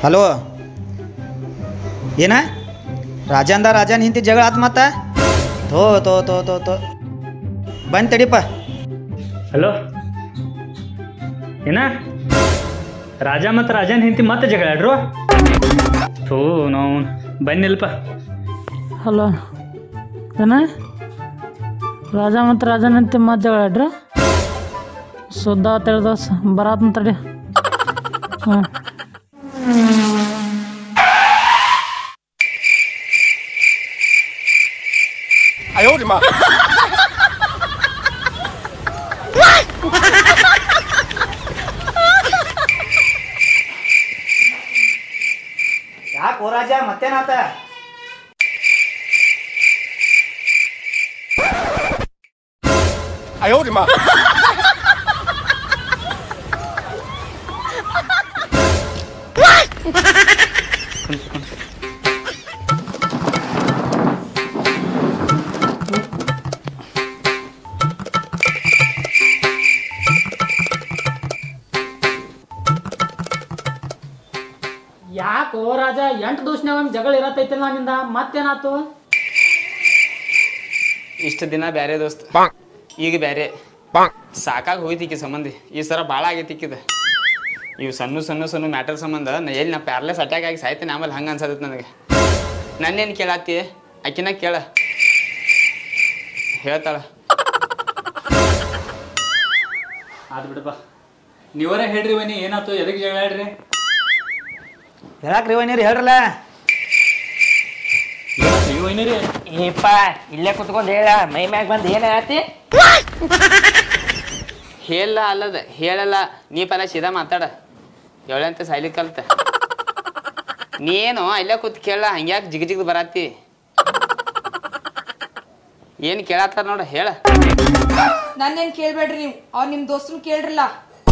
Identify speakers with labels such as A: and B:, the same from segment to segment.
A: Hello ಏನ ರಾಜಂದ ರಾಜನ್ ಹಿಂತಿ ಜಗಳ ಆತ್ ಮತ್ತ ತೋ ತೋ ತೋ ತೋ ತೋ ಬಂದು ತಡಿಪ.
B: ಹಲೋ ಏನ ರಾಜ ಮತ್ತು ರಾಜನ್ ಹಿಂತಿ ಮತ್ತೆ ಜಗಳ ಆಡ್ರು? ಥೂ ನಾವು ಬನ್ನಿಲ್ಪ.
C: ಹಲೋ ಏನ ರಾಜ ಮತ್ತು ರಾಜನ ಹಿಂತಿ ಮತ್ತೆ ಜಗಳ ಆಡ್ರು? ಸುದ್ದ ತಿಳಿದ ಬರಾತ್ ತಡಿ. ಹಾಂ
A: ಯಾಕೋ ರಾಜ ಮತ್ತೇನಾತ?
C: ಯಾಕೋ ರಾಜ 8 ದಿವಸನಾಗ ಒಂದು ಜಗಳ ಇರತ್ತೈತಿಲ್ಲ ನಿಂದ ಮತ್ತೇನಾತು?
D: ಇಷ್ಟು ದಿನ ಬ್ಯಾರೆ ದೋಸ್ತ, ಈಗ ಬ್ಯಾರೆ ಸಾಕಾಗಿ ಹೋಯ್ತಿಕ್ಕಿ ಸಂಬಂಧಿ. ಈ ಸರ ಭಾಳ ಆಗೈತಿಕ್ಕಿದ. ಇವು ಸಣ್ಣ ಸಣ್ಣ ಸಣ್ಣ ಮ್ಯಾಟರ್ ಸಂಬಂಧ ನಾ ಪ್ಯಾರ್ಲೆಸ್ ಅಟ್ಯಾಕ್ ಆಗಿ ಸಾಯ್ತೇನೆ. ಆಮೇಲೆ ಹಂಗೆ ಅನ್ಸತೈತೆ ನನಗೆ. ನನ್ನೇನು ಕೇಳತ್ತಿ? ಆಕಿನ ಕೇಳ, ಹೇಳ್ತಾಳ.
B: ಆದ್ ಬಿಡಪ್ಪ, ನೀವರೇ ಹೇಳ್ರಿ ಬನ್ನಿ, ಏನಾಯ್ತು? ಎದಕ್ಕೆ ಜಗಳ ಆಡ್ರಿ?
A: ಹೇಳಕ್ರಿ ವೈನಿರಿ ಹೇಳ್ರಲ್ಲ.
B: ನೀವೇನಿರಿ?
E: ಏಪ್ಪ ಇಲ್ಲೇ ಕುತ್ಕೊಂಡು ಹೇಳ, ಮೈ ಮ್ಯಾಗ ಬಂದು ಏನಾಯ್ತಿ?
D: ಹೇಳ ಅಲ್ಲದ ಹೇಳಲ್ಲ. ನೀ ಪರ ಸೀದಾ ಮಾತಾಡ. ಹೇಳಂತ ಸಾಯ್ಲಿ ಕಲ್ತ. ನೀ ಏನು ಇಲ್ಲೇ ಕೂತ್ ಕೇಳ, ಹಂಗ್ಯಾಕೆ ಜಿಗ್ ಜಿಗ್ದು ಬರತ್ತಿ? ಏನು ಕೇಳತ್ತಾರ ನೋಡ, ಹೇಳ.
F: ನನ್ನೇನು ಕೇಳ್ಬೇಡ್ರಿ ನೀವು, ಅವ್ರು ನಿಮ್ಮ ದೋಸ್ತನ ಕೇಳ್ರಲ್ಲ.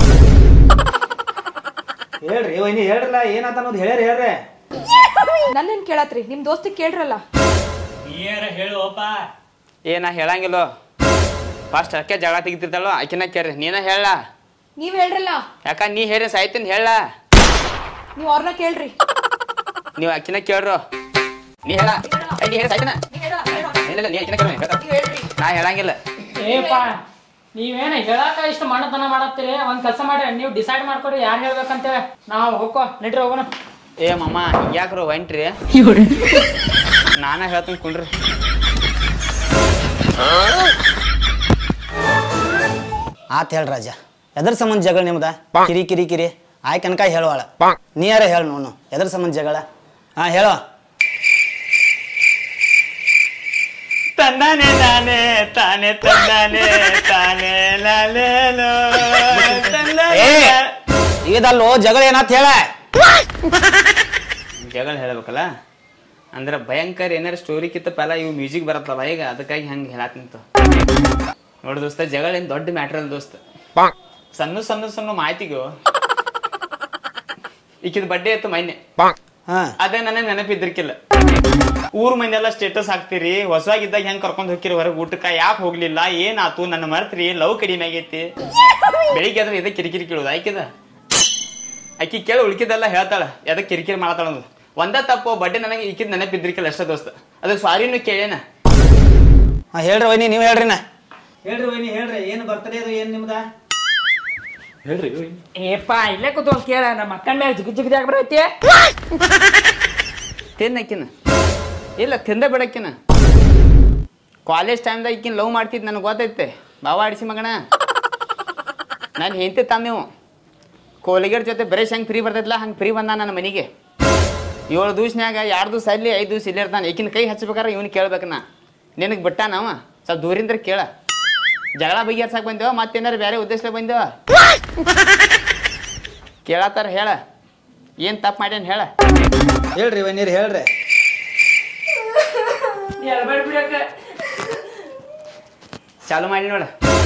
A: ಹೇಳ್ರಿ ವೈನಿ ಹೇಳ್ರಲ್ಲ, ಏನಾತ ಅನ್ನೋದು ಹೇಳ್ರಿ.
F: ನನ್ನೇನು ಕೇಳತ್ರಿ, ನಿಮ್ಮ ದೋಸ್ತಿಗೆ ಕೇಳ್ರಲ್ಲ.
B: ನೀರ ಹೇಳುವಪ್ಪ.
D: ನಾ ಹೇಳಂಗಿಲ್ಲೋ. ಫಸ್ಟ್ ಅಕ್ಕೆ ಜಗಳ ತೆಗಿತಿರ್ತಾಳೋ ಆಕಿನ ಕೇಳ್ರಿ. ನೀನ ಹೇಳ.
F: ನೀವು ಹೇಳ್ರಲ್ಲ.
D: ಯಾಕ ನೀ ಹೇಳಿ ಸಾಯ್ತೀನಿ ಹೇಳ.
F: ನೀವು ಅವ್ರನ್ನ ಕೇಳ್ರಿ.
D: ನೀವು ಅಕ್ಕಿನ ಕೇಳ್ರು. ನೀ ಹೇಳ. ನೀ ಹೇಳಿ ಸಾಯ್ತಿನ. ಇಲ್ಲ ನೀ ಅಕ್ಕಿನ ಕೇಳ. ನಾ ಹೇಳಂಗಿಲ್ಲ.
C: ಏಪ್ಪ ನೀವೇನ ಹೇಳಾಕ ಇಷ್ಟು ಮಣ್ಣತನ ಮಾಡತ್ತೀರಿ? ಒಂದ್ ಕೆಲಸ ಮಾಡಿ, ನೀವು ಡಿಸೈಡ್ ಮಾಡ್ಕೊರಿ ಯಾರು ಹೇಳ್ಬೇಕಂತೇಳಿ. ನಾವು ಹೋಗೋ ನಡ್ರಿ ಹೋಗೋಣ.
D: ಮಮ್ಮ ಯಾಕ್ರು ಹೊಂಟ್ರಿ? ನಾನ ಹೇಳ್ತೀನಿ ಕುಂಡ್ರಿ.
A: ಆತ್ ಹೇಳ್ ರಾಜ, ಎದ್ರ ಸಂಬಂಧ ಜಗಳ ನಿಮ್ದ? ಕಿರಿ ಕಿರಿ ಕಿರಿ ಆಯ್ ಕನಕ ಹೇಳುವಾಳ. ನೀ ಯಾರ ಹೇಳ ನೋನು, ಎದ್ರ ಸಂಬಂಧ ಜಗಳ? ಹಾ ಹೇಳೋ.
D: ತಂದಾನೆ ನಾನೇ ತಾನೆ ತಂದಾನೆ ತಾನೆ ಲಾಲೇನೋ.
A: ಇದಲ್ಲೋ ಜಗಳ ಏನಾತ್ ಹೇಳ.
D: ಜಗಳ ಹೇಳಬೇಕಲ್ಲ ಅಂದ್ರೆ ಭಯಂಕರ ಏನಾರ ಸ್ಟೋರಿ ಕಿತ್ತ ಪಲ ಇವು ಮ್ಯೂಸಿಕ್ ಬರತ್ತಲ್ಲ ಈಗ, ಅದಕ್ಕಾಗಿ ಹಂಗೆ ಹೇಳತ್ತಂತ ನೋಡು ದೋಸ್ತ. ಜಗಳ ಏನು ದೊಡ್ಡ ಮ್ಯಾಟ್ರ್ ಅಲ್ಲ ದೋಸ್ತ. ಸಣ್ಣ ಸಣ್ಣ ಸಣ್ಣ ಮಾಹಿತಿಗೂ ಈಕಿದ ಬಡ್ಡೆ ಇತ್ತು ಮೊನ್ನೆ. ಅದೇ ನನಗೆ ನೆನಪಿದ್ರಿಕಿಲ್ಲ. ಊರ್ ಮಂದಿ ಎಲ್ಲ ಸ್ಟೇಟಸ್ ಹಾಕ್ತಿರಿ, ಹೊಸವಾಗಿದ್ದಾಗ ಹೆಂಗ್ ಕರ್ಕೊಂಡ್ ಹೋಗಿರಿ ಹೊರಗೆ ಊಟಕ್ಕ, ಯಾಕೆ ಹೋಗ್ಲಿಲ್ಲ, ಏನಾತು, ನನ್ನ ಮರ್ತ್ರಿ, ಲವ್ ಕಡಿಮೆ ಆಗೈತಿ. ಬೆಳಿಗ್ಗೆ ಅದ್ರ ಇದಕ್ಕೆ ಕಿರಿಕಿರಿ ಕೇಳುದು ಆಯ್ಕಿದ. ಆಕಿ ಕೇಳಿ ಉಳ್ಕಿದೆಲ್ಲ ಹೇಳ್ತಾಳ, ಎದಕ್ಕೆ ಕಿರಿಕಿರಿ ಮಾಡತಾಳ ಅನ್ನೋದು. ಒಂದ ತಪ್ಪು ಬಡ್ಡೆ ನನಗೆ ಈಕಿದ್ ನೆನಪಿದ್ರಿಕಿಲ್ಲ ಅಷ್ಟ ದೋಸ್ತ. ಅದಕ್ಕೆ ಸಾರಿನೂ ಕೇಳೇನ.
A: ಹೇಳ್ರಿ ವೈನಿ, ನೀವು ಹೇಳ್ರಿನ.
B: ಹೇಳ್ರಿ ವೈನಿ ಹೇಳ್ರಿ, ಏನು ಬರ್ತಡೇ ಅದು ಏನು ನಿಮ್ದ? ಹೇಳ್ರಿ.
E: ಏಪ್ಪ ಇಲ್ಲೇ ಕುತ್ಕೊಂಡು ಕೇಳ, ನಮ್ಮ ಅಕ್ಕನ ಮ್ಯಾಗ ಜಿಗ್ ಜಿಗ್ದಿ ಆಗ್ಬಿಡೈತಿ.
D: ತಿನ್ನಕಿನ ಇಲ್ಲ ತಿಂದ ಬಿಡಕ್ಕಿನ. ಕಾಲೇಜ್ ಟೈಮ್ದಾಗ ಈಕಿನ ಲವ್ ಮಾಡ್ತಿದ್ ನನಗೆ ಗೊತ್ತೈತೆ. ಬಾವ ಆಡಿಸಿ ಮಗಣ. ನಾನು ಹೆಂಡತಿ ತಂದೆವು ಕೋಲಿಗೇಟ್ ಜೊತೆ ಬರೇಶ್ ಹೆಂಗೆ ಫ್ರೀ ಬರ್ತೈತಿಲ್ಲ ಹಂಗೆ ಫ್ರೀ ಬಂದ ನನ್ನ ಮನೆಗೆ. 7 ದಿವ್ಸನ್ಯಾಗ 2 ದಿವಸ ಅಲ್ಲಿ 5 ದಿವಸ ಇಲ್ಲಿ ಇರ್ತಾನೆ. ಈಕಿನ ಕೈ ಹಚ್ಬೇಕಾರೆ ಇವ್ನು ಕೇಳ್ಬೇಕು. ನಿನಗೆ ಬಿಟ್ಟ ನಾವ ಸ್ವಲ್ಪ ದೂರಿಂದ ಕೇಳ. ಜಗಳ ಬಗೆಹರ್ಸಕ್ಕೆ ಬಂದೇವ ಮತ್ತೇನಾರು ಬೇರೆ ಉದ್ದೇಶಕ್ಕೆ ಬಂದೇವ? ಕೇಳತ್ತಾರ ಹೇಳ, ಏನು ತಪ್ಪು ಮಾಡ್ಯಾನ ಹೇಳ.
A: ಹೇಳ್ರಿ ವೈನಿರಿ ಹೇಳ್ರಿ.
D: ಚಾಲು ಮಾಡಿ ನೋಡ.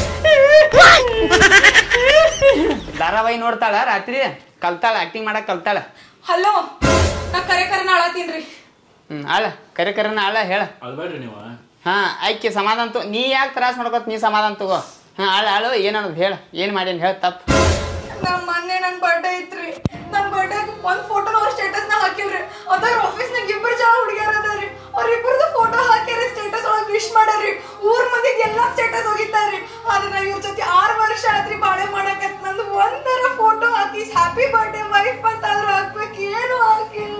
D: ಧಾರಾವಾಹಿ ನೋಡ್ತಾಳ ರಾತ್ರಿ, ಕಲ್ತಾಳ ಆಕ್ಟಿಂಗ್ ಮಾಡಕ್ ಕಲ್ತಾಳ.
F: ಹಲೋ, ನಾ ಕರೆ ಅಳತ್ತೀನ್ರಿ.
D: ಆಳ ಕರೆ ಕರೆನ ಆಳ ಹೇಳ.
B: ಅಳ್ಬೇಡ್ರಿ ನೀವು.
D: ಹಾ ಆಯ್ಕೆ ಸಮಾಧಾನ ತಗೋ. ನೀ ಯಾಕೆ ತ್ರಾಸ ಮಾಡ್ಕೋತ, ನೀ ಸಮಾಧಾನ ತಗೋ. ಹಾ ಆಳು ಏನನ್ನೋದು ಹೇಳ, ಏನು ಮಾಡೇನು ಹೇಳ ತಪ್ಪು.
F: ನಮ್ಮ ಮೊನ್ನೆ ನನ್ನ ಬರ್ಡೇ ಐತ್ರಿ, ನನ್ನ ಬರ್ಡೇಗೆ ಒಂದ್ ಫೋಟೋನ ಅವ್ರ ಸ್ಟೇಟಸ್ ನ ಹಾಕಿಲ್ರಿ. ಅದಾಗ ಆಫೀಸ್ ನಾಗ ಇಬ್ಬರು ಜನ ಹುಡುಗಿಯರ ಅದಾರಿ. ಅವ್ರಿಬ್ಬರದು ಫೋಟೋ ಹಾಕ್ಯಾರಿ, ಸ್ಟೇಟಸ್ ಒಳಗೆ ವಿಶ್ ಮಾಡ್ಯಾರಿ. ಊರ್ ಮಂದಿಗೆ ಎಲ್ಲಾ ಸ್ಟೇಟಸ್ ಹೋಗಿತ್ತಾರಿ. ಆದ್ರೆ ನಾ ಇವ್ರ ಜೊತೆ 6 ವರ್ಷ ಆದ್ರಿ ಬಾಳೆ ಮಾಡಕತ್. ನಂದು ಒಂದರ ಫೋಟೋ ಹಾಕಿ ಹ್ಯಾಪಿ ಬರ್ಡೇ ವೈಫ್ ಅಂತ ಆದ್ರೂ ಹಾಕ್ಬೇಕು, ಏನು ಹಾಕಿಲ್ಲ.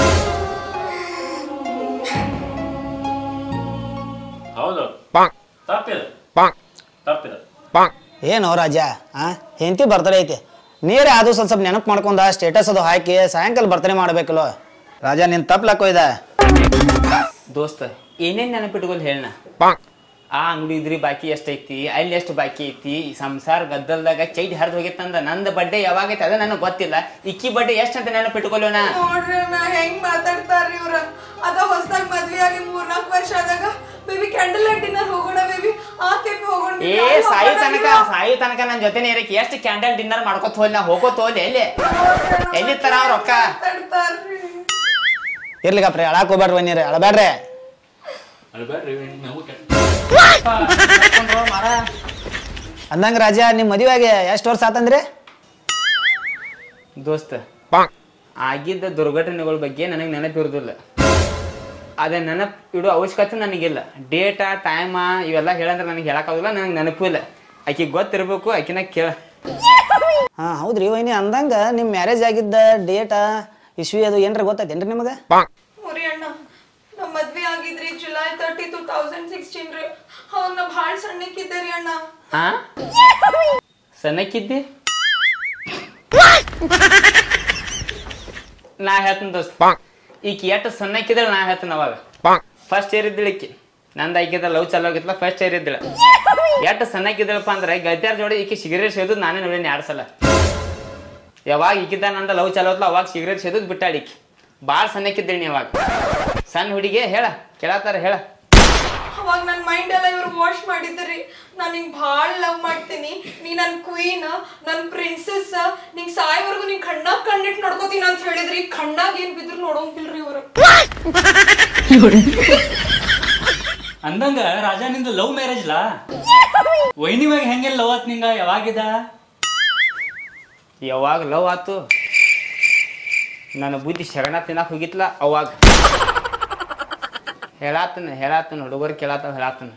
G: ಹೌದು ತಪ್ಪಿದೆ ತಪ್ಪಿದೆ.
A: ಏನೋ ರಾಜ ಹೆಂಡತಿ ಬರ್ತಡೇ ಐತಿ, ನೀರೇ ಅದು ಸ್ವಲ್ಪ ನೆನಪು ಮಾಡ್ಕೊಂಡ ಸ್ಟೇಟಸ್ ಅದು ಹಾಕಿ ಸಾಯಂಕಾಲ ಬರ್ತಡೇ ಮಾಡ್ಬೇಕಲ್ಲ ರಾಜ. ನಿನ್ ತಪ್ಲಕ್ಕೋ ಇದ
D: ದೋಸ್ತ ಏನೇನ್ ನೆನಪಿಟ್ಕೊಲ್ ಹೇಳಣ. ಆ ಅಂಗಡಿ ಇದ್ರಿ ಬಾಕಿ ಎಷ್ಟೈತಿ, ಅಲ್ಲಿ ಎಷ್ಟು ಬಾಕಿ ಐತಿ, ಸಂಸಾರ ಗದ್ದಲ್ದಾಗ ಚೈಟ್ ಹರಿದು ಹೋಗಿತ್ತಂದ. ನಂದು ಬಡ್ಡೆ ಯಾವಾಗ ಐತಿ ಅದ ನನಗೆ ಗೊತ್ತಿಲ್ಲ. ಇಕ್ಕಿ ಬಡ್ಡೆ ಎಷ್ಟಂತ ನೆನಪಿಟ್ಕೊಳ್ಳೋಣ.
F: ನೋಡ್ರಿ ನಾ ಹೆಂಗ್ ಮಾತಾಡ್ತಾರ್ರಿ ಇವ್ರ. ಅದ ಹೊಸದಾಗ ಮದ್ವೆ ಆಗಿ 3-4 ವರ್ಷ ಆದಾಗ ಬೇಬಿ ಕ್ಯಾಂಡಲ್ ಲೈಟ್ ಡಿನ್ನರ್ ಹೋಗೋಣ, ಬೇಬಿ ಆ ಕೆಫೆ ಹೋಗೋಣ.
D: ಸಾಯಿ ತನಕ ನನ್ ಜೊತೆನೇ ಇರಕ್ಕೆ ಎಷ್ಟು ಕ್ಯಾಂಡಲ್ ಡಿನ್ನರ್ ಮಾಡ್ಕೊತ ಹೋಲ್ ನಾ ಹೋಗೋತ್ ಹೋಲ್ ಎಲ್ಲಿ ತರ ರೊಕ್ಕ
A: ಇರ್ಲಿಕ್ಕಪ್ರಿ ಅಳಾಕ್ ಹೋಗ್ಬೇಡ್ರಿ, ನೀರು ಅಳಬೇಡ್ರಿ. ಅಂದಂಗ ರಾಜ ನಿಮ್ ಮದುವೆಗೆ ಎಷ್ಟು ವರ್ಷ ಆತಂದ್ರಿ?
D: ದೋಸ್ತ ಆಗಿದ್ದ ದುರ್ಘಟನೆಗಳ ಬಗ್ಗೆ ನನಗೆ ನೆನಪಿರುದಿಲ್ಲ. ಅದೇ ನೆನಪು ಇಡೋ ಅವಶ್ಯಕತೆ ನನಗಿಲ್ಲ. ಡೇಟ ಟೈಮ ಇವೆಲ್ಲ ಹೇಳಂದ್ರೆ ನನಗೆ ಹೇಳಕ್ಕಾಗೋದಿಲ್ಲ, ನನಗೆ ನೆನಪು ಇಲ್ಲ. ಆಕಿಗೆ ಗೊತ್ತಿರ್ಬೇಕು, ಆಕಿನ ಕೇಳ.
A: ಹಾ ಹೌದ್ರಿ ವೈನಿ. ಅಂದಂಗ ನಿಮ್ ಮ್ಯಾರೇಜ್ ಆಗಿದ್ದ ಡೇಟ ಇಶ್ವಿ ಅದು ಏನ್ರ ಗೊತ್ತೈತೇನ್ರಿ ನಿಮಗೆ?
F: ಮುರಿ ಅಣ್ಣ, ನಮ್ಮ ಮದ್ವೆ ಆಗಿದ್ರಿ ಜುಲೈ 30, 2016 ರೀ. ಅವಾಗ ನಾ ಭಾಳ ಸಣ್ಣಕ್ಕಿದ್ದೆ ರೀ ಅಣ್ಣ.
D: ಹಾ ಸಣ್ಣಕ್ಕಿದ್ದಿ? ನಾ ಹೇಳ್ತೀನಿ ದೋಸ್ತ, ಈಕಿ ಎಷ್ಟು ಸಣ್ಣಕ್ಕಿದ್ರೆ ನಾ ಹೇಳ್ತೀನಿ. ಅವಾಗ ಫಸ್ಟ್ ಇಯರ್ ಇದ್ದಿಳ ಈಕಿ, ನಂದು ಆಕಿದ ಲವ್ ಚಾಲು ಆಗಿತ್ತಲ್ಲ, ಫಸ್ಟ್ ಇಯರ್ ಇದ್ದಿಳ. ಎಷ್ಟು ಸಣ್ಣಕ್ಕಿದ್ದಳಪ್ಪ ಅಂದ್ರೆ ಗೆಳತಿಯರ ಜೋಡಿ ಈಕಿ ಸಿಗರೇಟ್ ಸೇದೋದು ನಾನೇ ನೋಡೀನಿ 2 ಸಲ. ಯಾವಾಗ ಈಕಿದ್ದ ನಂದ ಲವ್ ಚಾಲು ಆಯ್ತಲ್ಲ ಅವಾಗ ಸಿಗರೇಟ್ ಸೇದೋದು ಬಿಟ್ಟಾಡಿ ಈಕಿ. ಭಾಳ ಸಣ್ಣಕ್ಕಿದ್ದೇಳಿ ನೀ ಅವಾಗ. ಸಣ್ಣ ಹುಡುಗಿ ಹೇಳ ಕೇಳತ್ತಾರ ಹೇಳ.
F: ಅವಾಗ ನನ್ನ ಮೈಂಡ್ ಎಲ್ಲ ಇವ್ರು ವಾಶ್ ಮಾಡಿದ್ರಿ. ನಾನು ನಿಂಗೆ ಭಾಳ ಲವ್ ಮಾಡ್ತೀನಿ, ನೀ ನನ್ನ ಕ್ವೀನ್, ನನ್ನ ಪ್ರಿನ್ಸೆಸ್, ನಿಂಗೆ ಸಾಯೋವರೆಗೂ ನಿಂಗೆ ಕಣ್ಣಾಗ ಕಣ್ಣಿಟ್ಟು ನಡ್ಕೋತೀನಿ ಅಂತ ಹೇಳಿದ್ರಿ. ಕಣ್ಣಾಗ ಏನ್ ಬಿದ್ರು ನೋಡೋಂಗಿಲ್ರಿ ಇವ್ರು.
B: ಅಂದಂಗ ರಾಜ ನಿಂದು ಲವ್ ಮ್ಯಾರೇಜ್ ಲಾ? ವೈನಿವಾಗ ಹೆಂಗೆಲ್ಲ ಲವ್ ಆತ್ ನಿಂಗ? ಯಾವಾಗಿದ?
D: ಯಾವಾಗ ಲವ್ ಆತು ನನ್ನ ಬುದ್ಧಿ ಶರಣ ತಿನ್ನಕ್ ಹೋಗಿತ್ಲ ಅವಾಗ. ಹೇಳಾತನ ಹುಡುಗರು ಕೇಳಾತ ಹೇಳಾತನ.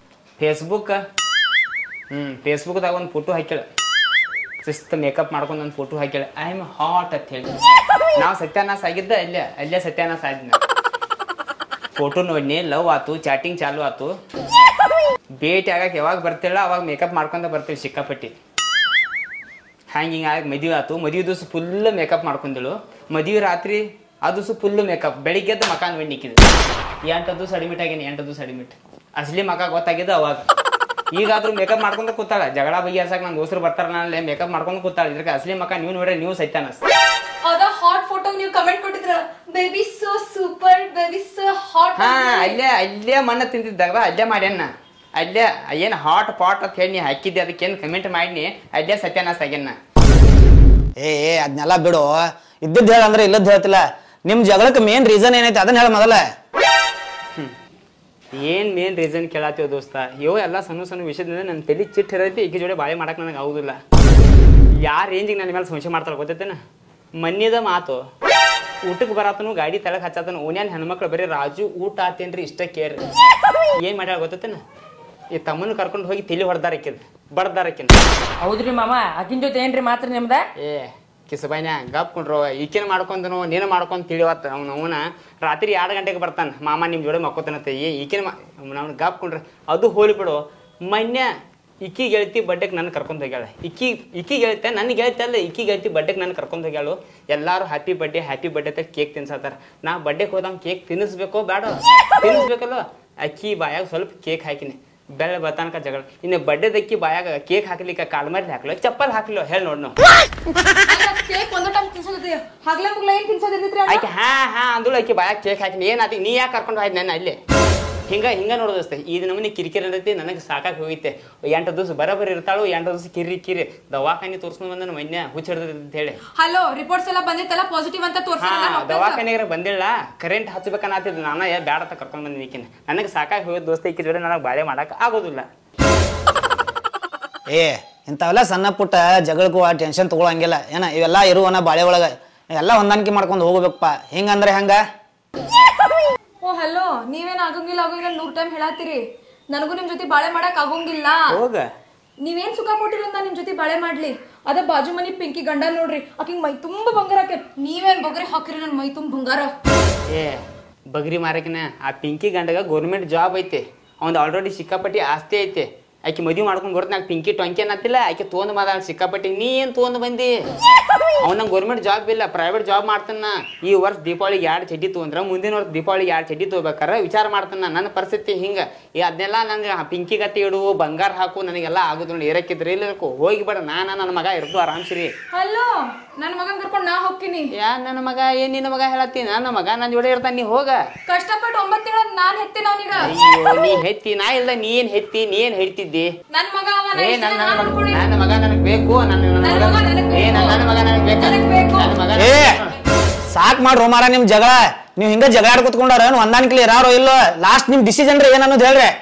D: ಫೇಸ್ಬುಕ್ದಾಗ ಒಂದು ಫೋಟೋ ಹಾಕ್ಯಾಳ, ಶಿಸ್ತು ಮೇಕಪ್ ಮಾಡ್ಕೊಂಡು ಒಂದು ಫೋಟೋ ಹಾಕ್ಯಾಳ. ಐ ಆಮ್ ಹಾಟ್ ಅಂತ ಹೇಳಿ. ನಾವು ಸತ್ಯಾನಾಶ ಆಗಿದ್ದ ಅಲ್ಲೇ ಸತ್ಯಾನಾಶ ಆಗಿದ್ದ. ಫೋಟೋ ನೋಡಿನಿ, ಲವ್ ಆತು, ಚಾಟಿಂಗ್ ಚಾಲು ಆತು. ಭೇಟಿ ಆಗಕ್ಕೆ ಯಾವಾಗ ಬರ್ತಿಲ್ಲ ಅವಾಗ ಮೇಕಪ್ ಮಾಡ್ಕೊಂಡ ಬರ್ತೀವಿ ಸಿಕ್ಕಾಪಟ್ಟಿ. ಹಿಂಗೆ ಆಗಿ ಮದುವೆ ಆತು. ಮದುವೆ ದಿವಸ ಫುಲ್ ಮೇಕಪ್ ಮಾಡ್ಕೊಂಡಳು. ಮದುವೆ ರಾತ್ರಿ ಆ ದಿವಸ ಫುಲ್ ಮೇಕಪ್. ಬೆಳಿಗ್ಗೆದ್ದು ಮಕಾನ್ ಬೆಣ್ಣಿಕ್ಕಿದೆ. 8 ದಿವಸ ಅಡ್ಮಿಟ್ ಆಗೇನಿ, 8 ದಿವಸ ಅಡ್ಮಿಟ್. ಅಸಲಿ ಮಕ ಗೊತ್ತಾಗಿದ್ದ ಅವಾಗ. ಈಗಾದ್ರೂ ಮೇಕಪ್ ಮಾಡ್ಕೊಂಡು ಕೂತಾಳ. ಜಗಳ ಬಗೆಹರ್ಸಾಕ ನನ್ನ ದೋಸ್ತರು ಬರ್ತಾರ, ನಾಳೆ ಮೇಕಪ್ ಮಾಡ್ಕೊಂಡು ಕೂತಾಳ. ಇದಕ್ಕೆ ಅಸಲಿ ಮಕ ನೀವು ನೋಡ್ರಿ, ನೀವು ಸೈತಾನ.
F: ಅದ ಹಾಟ್ ಫೋಟೋ ನೀವು ಕಮೆಂಟ್ ಕೊಟ್ಟಿದ್ರ, baby so super, baby so hot.
D: ಹಾ ಅಲ್ಲೇ ಮಣ್ಣ ತಿಂತಿದ್ದಾಗ ಅಲ್ಲೇ ಮಾಡ್ಯಾನ. ಅಲ್ಲೇ ಏನ್ ಹಾಟ್ ಪಾಟ್ ಅಂತ ಹೇಳಿ ನೀ ಹಾಕಿದ್ದೆ, ಅದಕ್ಕೇನು ಕಮೆಂಟ್ ಮಾಡಿನಿ, ಅಲ್ಲೇ ಸತ್ಯಾನಾಶ ಆಗ್ಯಾನ.
A: ಏ ಅದನ್ನೆಲ್ಲ ಬಿಡು, ಇದ್ದದ್ದು ಹೇಳ ಅಂದ್ರೆ ಇಲ್ಲದ್ದು ಹೇಳ್ತಿಲ್ಲ. ನಿಮ್ ಜಗಳಕ್ಕೆ ಮೇನ್ ರೀಸನ್ ಏನೈತಿ ಅದನ್ನ ಹೇಳ ಮೊದಲ.
D: ಏನ್ ಮೇನ್ ರೀಸನ್ ಕೇಳಾತೀವ ದೋಸ್ತ? ಎಲ್ಲ ಸಣ್ಣ ವಿಷಯದಿಂದ ನನ್ನ ತಲೆ ಚಿಟ್ ಇರೈತಿ. ಈಕೆ ಜೋಡಿ ಬಾಳೆ ಮಾಡಕ್ ನನಗೆ ಆಗುದಿಲ್ಲ. ಯಾರ ರೇಂಜಿಗೆ ನನ್ನ ಮೇಲೆ ಸಂಶಯ ಮಾಡ್ತಾರ ಗೊತ್ತೈತೇನ? ಮನ್ನಿದ ಮಾತು, ಊಟಕ್ಕೆ ಬರತನು ಗಾಡಿ ತಳಕ್ ಹಚ್ಚತನು. ಓನ್ಯಾನ್ ಹೆಣ್ಮಕ್ಳು ಬರೀ ರಾಜು ಊಟ ಆತೇನ್ರಿ ಇಷ್ಟ ಕೇರ್. ಏನ್ ಮಾಡ್ಯಾಳ ಗೊತ್ತೈತೇನ? ಈ ತಮ್ಮನ ಕರ್ಕೊಂಡು ಹೋಗಿ ತಲೆ ಹೊಡೆದಾರಕ್ಕಿದ್ ಬಡ್ದಾರಕ್ಕಿನ್.
E: ಹೌದ್ರಿ ಮಾಮ, ಆಕಿನ ಜೊತೆ ಏನ್ರಿ ಮಾತ್ರ ನಿಮ್ದ?
D: ಕಿಸಬಾಯ್ನ ಗಪ್ಕೊಂಡ್ರು. ಈಕೇನು ಮಾಡ್ಕೊಂತನು ನೀನು ಮಾಡ್ಕೊಂಡ್ ತಿಳಿವತ್ತ. ಅವನ ರಾತ್ರಿ 2 ಗಂಟೆಗೆ ಬರ್ತಾನೆ, ಮಾಮ ನಿಮ್ಮ ಜೋಡಿ ಮಕ್ಕೋತಾನತ್ತೆ. ಈಕೇನು ಅವ್ನು ಗಪ್ಕೊಂಡ್ರೆ ಅದು ಹೋಲಿ ಬಿಡು. ಮೊನ್ನೆ ಇಕ್ಕಿ ಗೆಳತಿ ಬಡ್ಡೆಗೆ ನನ್ನ ಕರ್ಕೊಂಡು ಹೋಗ್ಯಾಳ. ಇಕ್ಕಿ ಗೆಳತಿ ನನ್ನ ಗೆಳತಿ ಅಲ್ಲ, ಇಕ್ಕಿ ಗೆಳತಿ ಬಡ್ಡೆಗೆ ನನ್ನ ಕರ್ಕೊಂಡು ಹೋಗ್ಯಾಳು. ಎಲ್ಲರೂ ಹ್ಯಾಪಿ ಬರ್ಡೇ ಅಂತ ಕೇಕ್ ತಿನ್ಸತ್ತಾರ. ನಾ ಬಡ್ಡೆಗೆ ಹೋದಂಗೆ ಕೇಕ್ ತಿನ್ನಿಸ್ಬೇಕೋ ಬೇಡ? ತಿನ್ನಿಸ್ಬೇಕಲ್ಲ. ಅಕ್ಕಿ ಬಾಯಾಗ ಸ್ವಲ್ಪ ಕೇಕ್ ಹಾಕಿನಿ, ಬೆಳೆ ಬತ್ತಾನಕ ಜಗಳ. ಇನ್ನು ಬಡ್ಡೆದಕ್ಕಿ ಬಾಯಾಗ ಕೇಕ್ ಹಾಕ್ಲಿಕ್ಕೆ ಕಾಲ್ಮರಿ ಹಾಕ್ಲೋ ಚಪ್ಪಲ್ ಹಾಕ್ಲೋ ಹೇಳಿ ನೋಡ್ ನಾವು.
F: ಕೇಕ್ ಒಂದ ಟೈಮ್ ತಿನ್ಸೋದಿದ್ರಿ, ಹಗಲ ಮುಗ್ಲ ಏನ್ ತಿನ್ಸೋದಿದ್ರಿ?
D: ಆಕೆ ಹಾ ಅಂದಳು. ಆಕಿ ಬಾಯಾಗ ಕೇಕ್ ಹಾಕಿನಿ. ಏನಾತಿ ನೀ ಯಾಕೆ ಕರ್ಕೊಂಡು ಹೋಯ್ತು ನನ್ನ ಅಲ್ಲಿ? ಹಿಂಗ ನೋಡೋದಸ್ತೆ. ಈ ನಮ್ಮನೆ ಕಿರಿಕಿರಿ ನಡೈತಿ, ನನಗೆ ಸಾಕಾಗಿ ಹೋಗಿತ್ತೆ. 8 ದಿವಸ ಬರಬರಿ ಇರ್ತಾಳು, 8 ದಿವಸ ಕಿರಿ ದವಾಖಾನೆ ತೋರ್ಸ್ಕೊಂಡ್ ಬಂದ ಮೊನ್ನೆ ಹುಚ್ಚ ಹಿಡ್ದ ಅಂತ ಹೇಳಿ.
F: ಹಲೋ, ರಿಪೋರ್ಟ್ಸ್ ಎಲ್ಲ ಬಂದಿತ್ತಲ್ಲ ಪಾಸಿಟಿವ್ ಅಂತ ತೋರ್ಸಿದ್ರಲ್ಲ?
D: ದವಾಖಾನೆಗೆ ಬಂದಿಲ್ಲ, ಕರೆಂಟ್ ಹಚ್ಚಬೇಕನ್ನತ್ತಿದ್ದು. ನಾನು ಬ್ಯಾಡ ಅಂತ ಕರ್ಕೊಂಡ್ ಬಂದಿನಿ. ಈಕಿನ ನನಗೆ ಸಾಕಾಗಿ ಹೋಗೋದು ದೋಸ್ತ. ಈಕಿ ಜೋಡಿ ನನಗೆ ಬಾಳೆ ಮಾಡಕ್ ಆಗೋದಿಲ್ಲ.
A: ಇಂಥವೆಲ್ಲ ಸಣ್ಣ ಪುಟ್ಟ ಜಗಳಕ್ಕೂ ಟೆನ್ಷನ್ ತಗೊಳಂಗಿಲ್ಲ. ಇವೆಲ್ಲ ಇರುವನ ಬಾಳೆ ಒಳಗ. ಎಲ್ಲ ಹೊಂದಾಣಿಕೆ ಮಾಡ್ಕೊಂಡು ಹೋಗ್ಬೇಕಪ್ಪ. ಹಿಂಗಂದ್ರೆ ಹೆಂಗ?
F: ಓ ಹಲೋ, ನೀವೇನ್ ಆಗಂಗಿಲ್ಲ 100 ಟೈಮ್ ಹೇಳತ್ತೀರಿ. ನನಗೂ ನಿಮ್ ಜೊತೆ ಬಾಳೆ ಮಾಡಕ್ ಆಗೋಂಗಿಲ್ಲ.
D: ಹೋಗ
F: ನೀವೇನ್ ಸುಖ ಕೊಟ್ಟಿರೋ ಅಂತ ನಿಮ್ ಜೊತೆ ಬಾಳೆ ಮಾಡ್ಲಿ. ಅದ ಬಾಜು ಮನಿ ಪಿಂಕಿ ಗಂಡ ನೋಡ್ರಿ, ಆಕಿಂಗ್ ಮೈ ತುಂಬಾ ಬಂಗಾರ ಹಾಕಿ. ನೀವೇನ್ ಬಗ್ರಿ ಹಾಕಿರಿ ನನ್ ಮೈ ತುಂಬ ಬಂಗಾರ.
D: ಏ ಬಗ್ರಿ ಮಾರಕಿನ ಆ ಪಿಂಕಿ ಗಂಡಗ ಗೌರ್ಮೆಂಟ್ ಜಾಬ್ ಐತೆ, ಅವ್ನು ಆಲ್ರೆಡಿ ಸಿಕ್ಕಾಪಟ್ಟಿ ಆಸ್ತಿ ಐತೆ. ಆಕೆ ಮದುವೆ ಮಾಡ್ಕೊಂಡು ಬರುತ್ತೆ. ನಾಕ್ ಪಿಂಕಿ ಟೊಂಕಿ ಅನ್ನತ್ತಿಲ್ಲ, ಆಕೆ ತೊಗೊಂಡು ಮಾತಾಡ ಸಿಕ್ಕಾಪಟ್ಟಿ. ನೀ ಏನು ತೊಗೊಂಡು ಬಂದಿ? ಅವ್ನಂಗೆ ಗೌರ್ಮೆಂಟ್ ಜಾಬ್ ಇಲ್ಲ, ಪ್ರೈವೇಟ್ ಜಾಬ್ ಮಾಡ್ತಾನ. ಈ ವರ್ಷ ದೀಪಾವಳಿಗೆ 2 ಚಡ್ಡಿ ತೊಗೊಂಡ್ರೆ ಮುಂದಿನ ವರ್ಷ ದೀಪಾವಳಿಗೆ 2 ಚಡ್ಡಿ ತೊಗೋಬೇಕಾರೆ ವಿಚಾರ ಮಾಡ್ತಾನ. ನನ್ನ ಪರಿಸ್ಥಿತಿ ಹಿಂಗೆ. ಅದನ್ನೆಲ್ಲ ನಂಗೆ ಪಿಂಕಿ ಗಟ್ಟಿ ಇಡು, ಬಂಗಾರ ಹಾಕು, ನನಗೆಲ್ಲ ಆಗುದು ನೋಡಿ. ಏರಕ್ಕಿದ್ರೆ ಇಲ್ಲಬೇಕು ಹೋಗಿಬೇಡ. ನನ್ನ ಮಗ ಇರ್ತು ಆರಾಮ್ಸಿರಿ.
F: ಹಲೋ, ನನ್ ಮಗನ್ ಕರ್ಕೊಂಡು ನಾ ಹೋಗ್ತೀನಿ.
D: ಯಾ ನನ್ನ ಮಗ? ಏನ್ ನಿನ್ನ ಮಗ ಹೇಳತ್ತೀನಿ? ನನ್ನ ಮಗ ನನ್ನ ಜೋಡಿ ಇರ್ತಾನೆ. ನೀ ಹೋಗ.
F: ಕಷ್ಟಪಟ್ಟು 9 ತಿಂಗಳ ನಾನ್ ಹೆತ್ತೀನಿ ಅವನಿಗ.
D: ಅಯ್ಯೋ ನೀ ಹೆತ್ತಿ, ನಾ ಇಲ್ಲ. ನೀ ಏನ್ ಹೆತ್ತಿ? ನೀ ಏನ್ ಹೇಳ್ತಿದ್ದಿ?
F: ನನ್ ಮಗ ಅವನ.
D: ಏ ನನ್ನ ಮಗ ನನಗ್ ಬೇಕು. ನನ್ನ ಮಗ ನನಗ್ ಬೇಕು.
A: ಏ ಸಾಕ್ ಮಾಡ್ರೋ ಮಾರ ನಿಮ್ ಜಗಳ. ನೀವ್ ಹಿಂಗ ಜಗಳ ಆಡ್ ಕೂತ್ಕೊಂಡಾರ ಹೊಂದಾಣಿಕೆ ಇರಾರೋ ಇಲ್ಲೋ? ಲಾಸ್ಟ್ ನಿಮ್ ಡಿಸಿಷನ್ ರೀ ಏನ್ ಅನ್ನೋದು ಹೇಳ್ರಿ.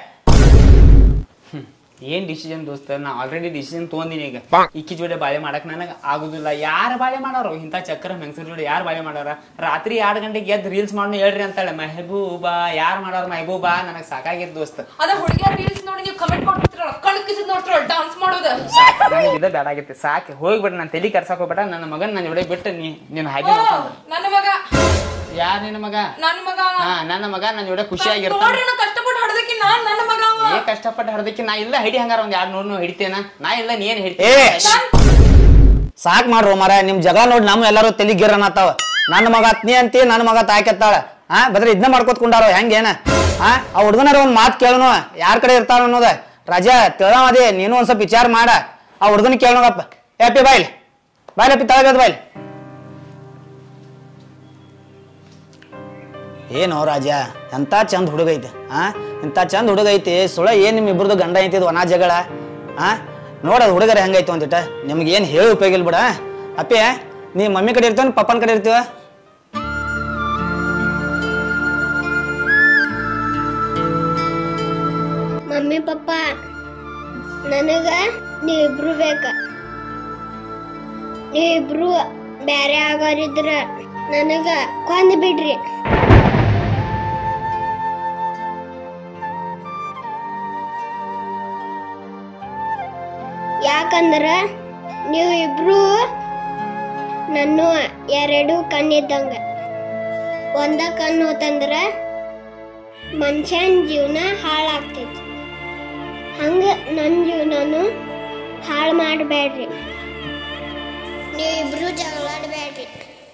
D: ಏನ್ ಡಿಸಿಷನ್ ದೋಸ್ತ? ನಾ ಆಲ್ರೆಡಿ ಡಿಸಿಷನ್ ತೊಗೊಂಡಿನಿ. ಈಗ ಇಕ್ಕಿ ಜೋಡಿ ಬಾಳೆ ಮಾಡಕ್ ನನಗೆ ಆಗುದಿಲ್ಲ. ಯಾರು ಬಾಳೆ ಮಾಡೋರು? ಇಂಥ ಚಕ್ರ ಮೆಣಸೂರ್ ಜೋಡಿ ಯಾರು ಬಾಳೆ ಮಾಡೋರ? ರಾತ್ರಿ 2 ಗಂಟೆಗೆ ಎದ್ದು ರೀಲ್ಸ್ ಮಾಡೋಣ ಹೇಳ್ರಿ ಅಂತಾಳೆ ಮೆಹಬೂಬಾ. ಯಾರು ಮಾಡೋರು ಮೆಹಬೂಬಾ? ನನಗೆ ಸಾಕಾಗಿತ್ತು ದೋಸ್ತ.
F: ಅದ ಹುಡುಗಿಯ ರೀಲ್ಸ್ ನೋಡಿ ನೀವು ಕಮೆಂಟ್ ಮಾಡ್ತಿರಲ್ಲ, ಕಣಕಿಸಿದ್ ನೋಡ್ತಿರಲ್ಲ ಡಾನ್ಸ್ ಮಾಡೋದು.
D: ನನಗೆ ಇದ ಬೇಡ ಆಗೈತಿ. ಸಾಕು ಹೋಗ್ಬಿಟ್ಟು ನಾನು ತಲೆ ಕರ್ಸಕ್ ಹೋಗ್ಬೇಡ. ನನ್ನ ಮಗನ್ ನನ್ನ ಜೋಡಿ ಬಿಟ್ಟು ನೀನ್ ಹಾಗೆ
F: ನನ್ನ ಮಗ.
D: ಯಾರು ನಿನ್ನ ಮಗ?
F: ನನ್ನ ಮಗ.
D: ಹಾ ನನ್ನ ಮಗ ನನ್ನ ಜೋಡಿ ಖುಷಿಯಾಗಿರ್ತಾನೆ.
F: ನೋಡ್ರಿ ನಾ ಕಷ್ಟಪಟ್ಟು ಹಡದಕ್ಕೆ ನನ್ನ ಮಗ.
D: ಏ ಕಷ್ಟಪಟ್ಟು ಹಡದಕ್ಕೆ ನಾ ಇಲ್ಲ. ಹಿಡಿ ಹಂಗಾರ ಒಂದ್ 200 ಹಿಡಿತೇನ? ನಾ ಇಲ್ಲ. ನೀ ಏನ್
A: ಏ
D: ಹಿಡಿತೇನ?
A: ಸಾಕ್ ಮಾಡ್ರೋ ಮಾರ ನಿಮ್ ಜಗಳ ನೋಡಿ ನಮ್ಮ ಎಲ್ಲಾರು ತಲಿ ಗಿರನ್ ಆತಾವ. ನನ್ನ ಮಗ ಅತ್ನಿ ಅಂತಿ, ನನ್ನ ಮಗ ತಾಯ್ಕೆತ್ತಾಳ. ಬದ್ರೆ ಇದನ್ನ ಮಾಡ್ಕೋತ್ಕೊಂಡಾರ ಹೆಂಗೇನ? ಆ ಹುಡುಗನಾರ ಒಂದ್ ಮಾತು ಕೇಳನು, ಯಾರ ಕಡೆ ಇರ್ತಾರ ಅನ್ನೋದ. ರಾಜಾ ತಿಳಮದಿ ನೀನು ಒಂದ್ ಸ್ವಲ್ಪ ವಿಚಾರ ಮಾಡ. ಆ ಹುಡುಗನ ಕೇಳೋಗಪ್ಪ. ಏಪಿ ಬಾಯ್ಲಿ ಬಾಯ್ಲಪ್ಪಿ ತಳಗದ ಬಾಯ್ಲಿ. ಏನೋ ರಾಜ ಎಂತ ಚಂದ ಹುಡುಗ ಐತೆ. ಇಂಥ ಚಂದ ಹುಡುಗ ಐತಿ. ಸುಳ ಏನ್ ನಿಮ್ ಇಬ್ರದ್ದು ಗಂಡ ಐತಿದ್ ಒಣ ಜಗಳ. ನೋಡೋದು ಹುಡುಗರ ಹೆಂಗೈತು ಅಂತಿಟ. ನಿಮ್ಗೆ ಏನ್ ಹೇಳಿ ಉಪಯೋಗ ಇಲ್ಲ ಬಿಡ. ಅಪ್ಪಿ ನೀ ಮಮ್ಮಿ ಕಡೆ ಇರ್ತೀವ ಪಪ್ಪನ ಕಡೆ ಇರ್ತೀವ?
H: ಮಮ್ಮಿ ಪಪ್ಪ ನನಗ ನೀವಿಬ್ರು ಬೇಕ. ನೀವಿಬ್ರು ಬ್ಯಾರೆ ಆಗೋರಿದ್ರ ನನಗ ಕೊಂದ್ ಬಿಡ್ರಿ. ಯಾಕಂದ್ರ ನೀವು ಇಬ್ರು ನನ್ನ 2 ಕಣ್ಣಿದ್ದಂಗ. ಒಂದ ಕಣ್ಣು ಹೋತಂದ್ರ ಮನುಷ್ಯನ ಜೀವನ ಹಾಳಾಗ್ತೈತಿ. ಹಂಗ ನನ್ನ ಜೀವನನು ಹಾಳು ಮಾಡಬೇಡ್ರಿ. ನೀವಿಬ್ರು ಜಗಳಾಡಬೇಡ್ರಿ.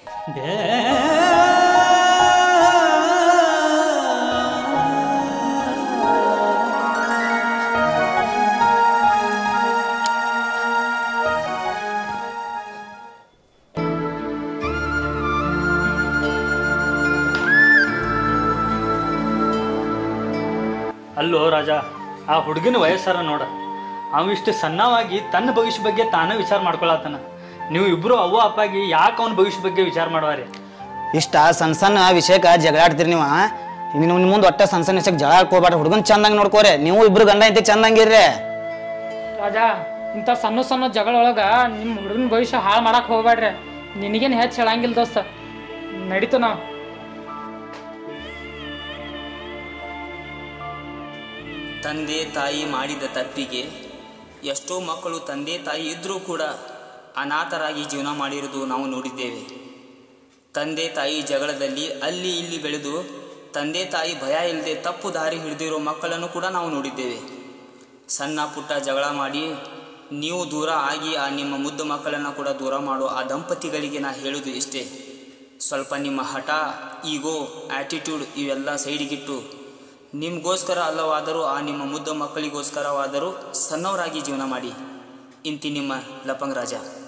B: ಅಲ್ಲೋ ರಾಜ, ಆ ಹುಡುಗನ ವಯಸ್ಸಾರ ನೋಡ. ಅವಿಷ್ಟು ಸಣ್ಣವಾಗಿ ತನ್ನ ಭವಿಷ್ಯ ಬಗ್ಗೆ ತಾನೇ ವಿಚಾರ ಮಾಡ್ಕೊಳತ್ತಾನ. ನೀವು ಇಬ್ರು ಅವ್ವ ಅಪ್ಪಾಗಿ ಯಾಕೆ ಅವನ ಭವಿಷ್ಯ ಬಗ್ಗೆ ವಿಚಾರ ಮಾಡುವಾರಿ?
A: ಇಷ್ಟ ಸಣ್ಣ ಸಣ್ಣ ವಿಷಯಕ್ಕೆ ಜಗಳಾಡ್ತೀರಿ ನೀವು. ನಿಮ್ಮ ಮುಂದೆ ಒಟ್ಟ ಸಣ್ಣ ಸಣ್ಣ ವಿಷಯಕ್ಕೆ ಜಗಳ ಹಾಕೋಬೇಡ್ರಿ. ಹುಡುಗನ್ ಚಂದಂಗೆ ನೋಡ್ಕೋರಿ. ನೀವು ಇಬ್ರು ಗಂಡ ಐತಿ ಚಂದಂಗಿರ್ರಿ.
C: ರಾಜಾ ಇಂಥ ಸಣ್ಣ ಸಣ್ಣ ಜಗಳ ಒಳಗ ನಿಮ್ಮ ಹುಡುಗನ ಭವಿಷ್ಯ ಹಾಳು ಮಾಡಕ್ ಹೋಗ್ಬೇಡ್ರಿ. ನಿನಗೇನು ಹೆಚ್ಚು ಹೇಳಂಗಿಲ್ಲ ದೋಸ್ತ. ನಡೀತು ನಾವು.
I: ತಂದೆ ತಾಯಿ ಮಾಡಿದ ತಪ್ಪಿಗೆ ಎಷ್ಟೋ ಮಕ್ಕಳು ತಂದೆ ತಾಯಿ ಇದ್ದರೂ ಕೂಡ ಅನಾಥರಾಗಿ ಜೀವನ ಮಾಡಿರುವುದು ನಾವು ನೋಡಿದ್ದೇವೆ. ತಂದೆ ತಾಯಿ ಜಗಳದಲ್ಲಿ ಅಲ್ಲಿ ಇಲ್ಲಿ ಬೆಳೆದು ತಂದೆ ತಾಯಿ ಭಯ ಇಲ್ಲದೆ ತಪ್ಪು ದಾರಿ ಹಿಡಿದಿರೋ ಮಕ್ಕಳನ್ನು ಕೂಡ ನಾವು ನೋಡಿದ್ದೇವೆ. ಸಣ್ಣ ಪುಟ್ಟ ಜಗಳ ಮಾಡಿ ನೀವು ದೂರ ಆಗಿ ಆ ನಿಮ್ಮ ಮುದ್ದು ಮಕ್ಕಳನ್ನು ಕೂಡ ದೂರ ಮಾಡೋ ಆ ದಂಪತಿಗಳಿಗೆ ನಾ ಹೇಳೋದು ಇಷ್ಟೇ. ಸ್ವಲ್ಪ ನಿಮ್ಮ ಹಠ, ಈಗೋ, ಆ್ಯಟಿಟ್ಯೂಡ್ ಇವೆಲ್ಲ ಸೈಡಿಗಿಟ್ಟು ನಿಮಗೋಸ್ಕರ ಅಲ್ಲವಾದರೂ ಆ ನಿಮ್ಮ ಮುದ್ದು ಮಕ್ಕಳಿಗೋಸ್ಕರವಾದರೂ ಸಣ್ಣವರಾಗಿ ಜೀವನ ಮಾಡಿ. ಇಂತಿ ನಿಮ್ಮ ಲಪಂಗ್ ರಾಜ.